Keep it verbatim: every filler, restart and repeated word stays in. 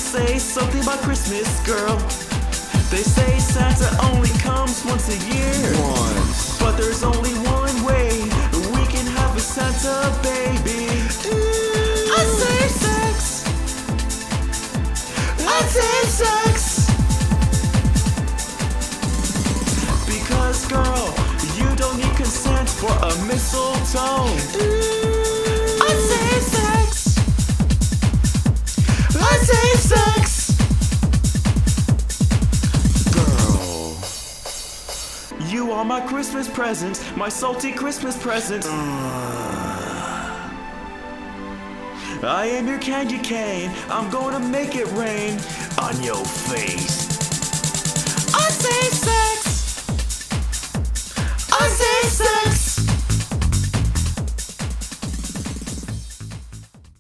say something about Christmas, girl. They say Santa only comes once a year. Once. But there's only one way we can have a Santa baby. Mm. I say sex. I say sex. Because girl, you don't need consent for a mistletoe. Mm. I say sex. I say sex. You are my Christmas present, my salty Christmas present. Uh. I am your candy cane, I'm gonna make it rain on your face.